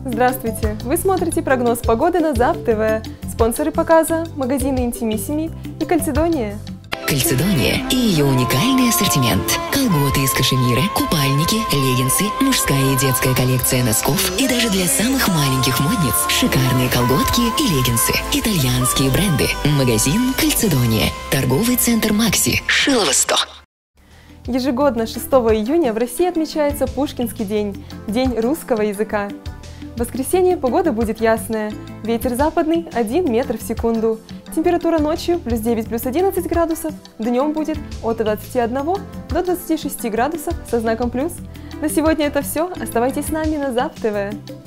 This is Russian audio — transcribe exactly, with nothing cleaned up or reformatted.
Здравствуйте! Вы смотрите прогноз погоды на ЗАП ТВ. Спонсоры показа – магазины Интимиссими и Кальцедония. Кальцедония и ее уникальный ассортимент. Колготы из кашемира, купальники, леггинсы, мужская и детская коллекция носков и даже для самых маленьких модниц шикарные колготки и леггинсы. Итальянские бренды. Магазин Кальцедония. Торговый центр Макси. Шилово сто. Ежегодно шестого июня в России отмечается Пушкинский день – День русского языка. В воскресенье погода будет ясная, ветер западный один метр в секунду. Температура ночью плюс девять плюс одиннадцать градусов, днем будет от двадцати одного до двадцати шести градусов со знаком плюс. На сегодня это все, оставайтесь с нами на ЗАП ТВ.